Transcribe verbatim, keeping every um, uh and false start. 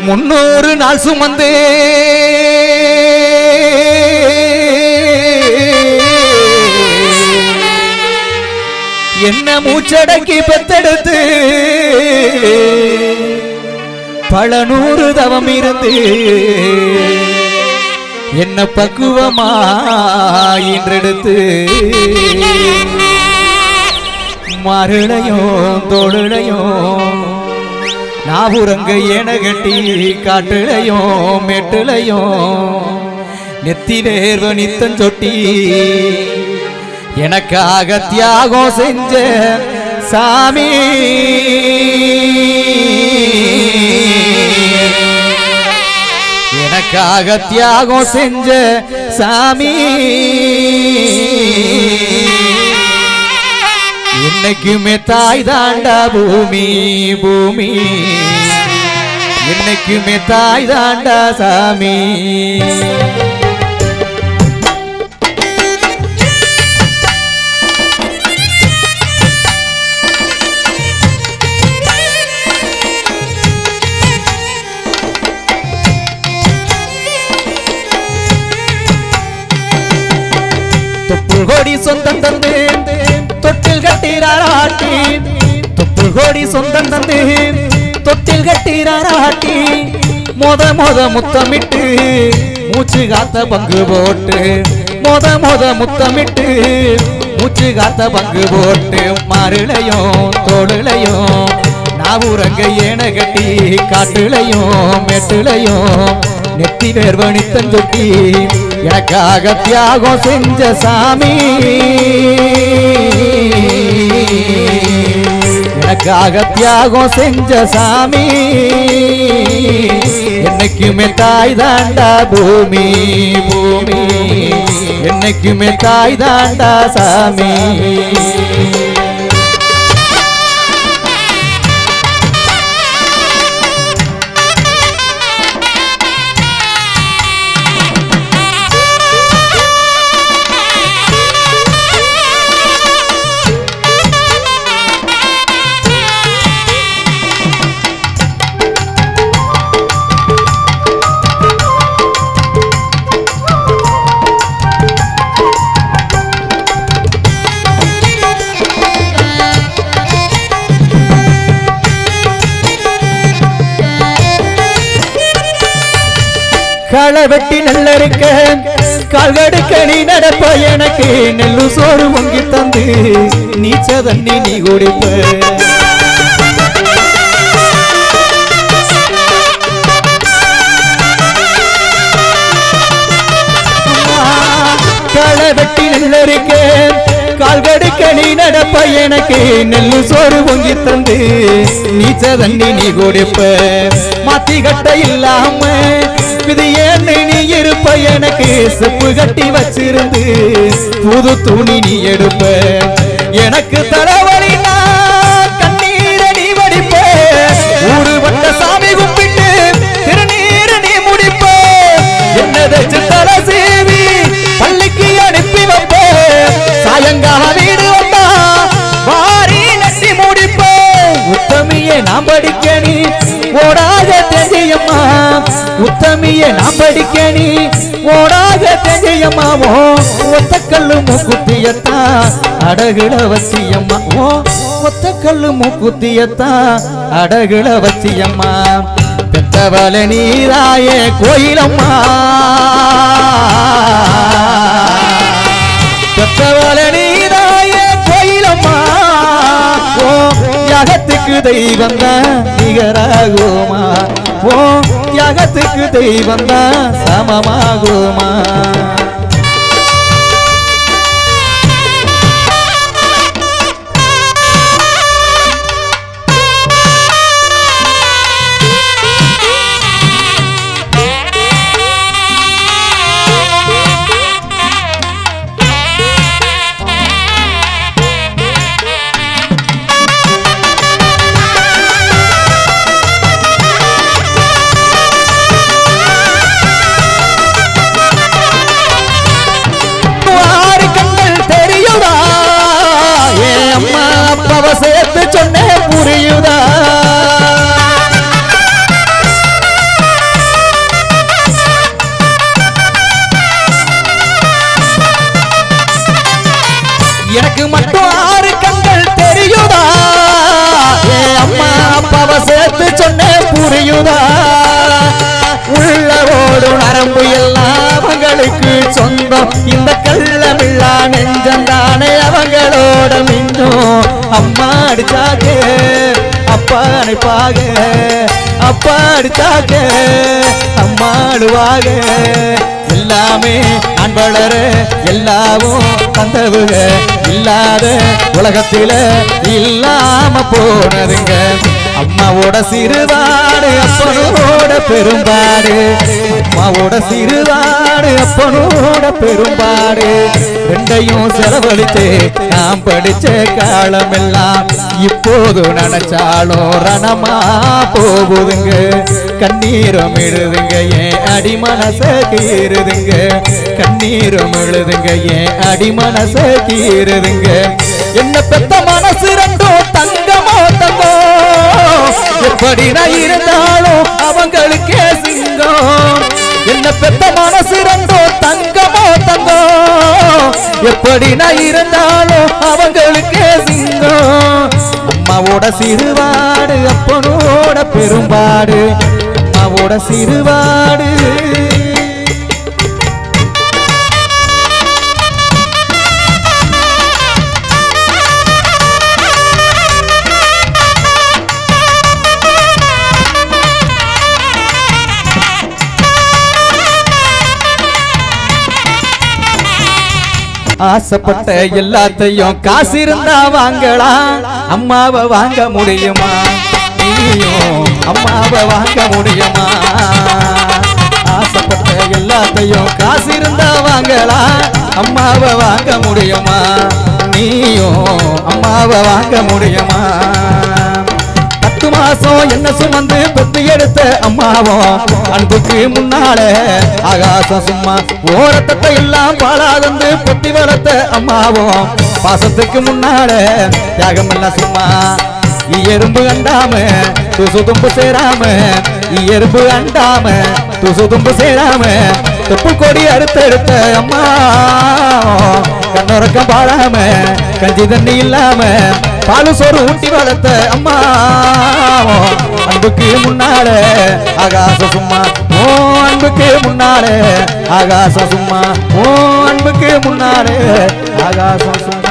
முன்னூறு நாள் சுமந்து என்ன மூச்சடக்கி பெத்தெடுத்து பல நூறு தவம் இருந்து என்ன பக்குவமா இன்றெடுத்து மருளையும் தோளுளையும் நாவுரங்க என கட்டி காட்டுளையும் மெட்டுளையும் நெத்தி வேர்வ நித்தம் சொட்டி எனக்காக தியாகம் செஞ்ச சாமி எனக்காக தியாகம் செஞ்ச சாமி என்னைக்குமே தாய் தாண்டா பூமி பூமி என்னைக்குமே தாய் தாண்டா சாமி தொப்புள் கோடி சொந்தம் தந்து தொட்டில் கட்டிராராட்டி தொப்புள் கோடி சொந்தம் தந்து தொட்டில் கட்டிராராட்டி மொத மொத முத்தமிட்டு மூச்சு காத்த பங்கு போட்டு மொத மொத முத்தமிட்டு மூச்சு காத்த பங்கு போட்டு மருளையும் தோளுளையும் நாவுரங்க ஏன கட்டி காட்டுளையும் மெட்டுளையும் நெத்தி வேர்வ நித்தம் சொட்டி எனக்காக தியாகம் செஞ்ச சாமி எனக்காக தியாகம் செஞ்ச சாமி என்னைக்குமே தாய் தாண்டா பூமி பூமி என்னைக்குமே தாய் தாண்டா சாமி களை வெட்டி நல்ல இருக்க கால்கடுக்க நீ நடப்ப எனக்கு நெல்லு சோறு பொங்கி தந்து நீச்ச தண்ணி நீ குடிப்ப களை வெட்டி நல்ல இருக்க கால்கடுக்க நீ நடப்ப எனக்கு நெல்லு சோறு பொங்கி தந்து நீச்ச தண்ணி நீ குடிப்ப மாத்தி கட்ட இல்லாம இது ஏன்னு நீ இருப்ப எனக்கு செப்பு கட்டி வச்சிருந்து புது துணி நீ எடுப்ப எனக்கு தலைவலினா கண்ணீர நீ வடிப்ப ஊரு வட்ட சாமி கும்பிட்டு திருநீர் நீ முடிப்ப என்னதை தலை சேவி பள்ளிக்கு அனுப்பி வைப்ப சாயங்கால வீடு வந்தா வாரி நட்டி முடிப்ப உத்தமியே நான் படிக்க நீ ஓடாத தெரியுமா உத்தமியே நான் படிக்க நீ ஓடாத தெரியுமாவோ ஒத்த கல்லு மூக்குத்தியத்தா அடகுல வச்சியம்மா ஓ ஒத்த கல்லு மூக்குத்தியத்தா அடகுல வச்சியம்மா பெத்தவள நீராயே கோயிலம்மா பெத்தவள நீராயே கோயிலம்மா ஓ யாகத்துக்கு தெய்வம் தான் நிகராகுமா ஓ யாகத்துக்கு தெய்வம் தான் சமமாகுமா உள்ள ஓடும் நரம்பு எல்லாம் அவங்களுக்கு சொந்தம் இந்த கள்ளமில்லா நெஞ்சந்தானே அவங்களோட மிஞ்சும் அம்மா அடிச்சாக அப்பா அனுப்பாக அப்பா அடிச்சாக அம்மா அழுவாக எல்லாமே நான் வளர எல்லாவும் தந்தவுக இல்லாத உலகத்தில இல்லாம போனதுங்க அம்மாவோட சிறுவாடு அப்பனோட பெரும்பாடு அம்மாவோட சிறுவாடு அப்பனோட பெரும்பாடு ரெண்டையும் செலவழித்து நாம் படிச்ச காலமெல்லாம் இப்போது நினைச்சாலும் ரணமா போகுதுங்க கண்ணீரும் எழுதுங்க ஏன் அடி மனச கீறுதுங்க கண்ணீரும் எழுதுங்க ஏன் அடி மனச கீறுதுங்க என்ன பெத்த மனசு ரெண்டும் தங்கமோ தங்கோ எப்படி நான் இருந்தாலும் அவங்களுக்கே சிங்கம் என்ன பெத்த மனசு ரெண்டும் தங்கமோ தங்கோ எப்படி நான் இருந்தாலும் அவங்களுக்கே சிங்கம் அம்மாவோட சிறுவாடு அப்பனோட பெரும்பாடு அம்மாவோட சிறுவாடு ஆசைப்பட்ட எல்லாத்தையும் காசு இருந்தா வாங்கலாம் அம்மாவை வாங்க முடியுமா நீயும் அம்மாவை வாங்க முடியுமா ஆசைப்பட்ட எல்லாத்தையும் காசு இருந்தா வாங்கலாம் அம்மாவை வாங்க முடியுமா நீயும் அம்மாவை வாங்க முடியுமா பத்து மாசம் என்ன சுமந்து பெத்து எடுத்த அம்மாவும் அன்புக்கு முன்னால ஆகாசம் சும்மா ஓரத்தத்தை எல்லாம் பாலாதந்து பொத்தி வளர்த்த அம்மாவும் பாசத்துக்கு முன்னால தியாகம் எல்லாம் சும்மா எறும்பு அண்டாம துசு தும்பு சேராம எறும்பு அண்டாம துசு தும்பு சேராம தொப்பு கொடி அறுத்தெடுத்த அம்மா கண்ணோரக்கம் பாடாம கஞ்சி தண்ணி இல்லாம பாலு சோறு ஊட்டி வளர்த்த அம்மா அன்புக்கு முன்னால ஆகாச சும்மா ஓ அன்புக்கு முன்னால ஆகாச சும்மா ஓ அன்புக்கு முன்னால ஆகாசம் சும்மா